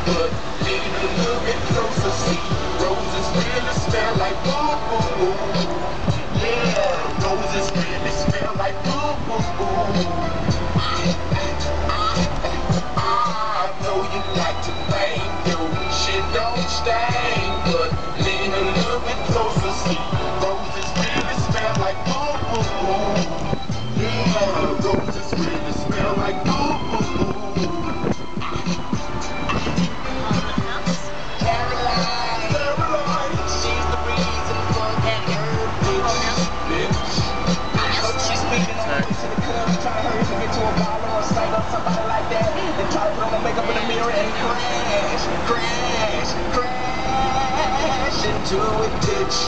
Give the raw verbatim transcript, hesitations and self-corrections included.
but lean a little bit closer. See, roses really smell like boo boo. Yeah, roses really smell like boo boo. I know you like to bang, your shit don't stain, but lean a little bit closer. See, roses really smell like boo boo. Yeah, roses really smell like boo boo. Somebody like that, and try to put on the makeup in the mirror and crash, crash, crash into it, bitch.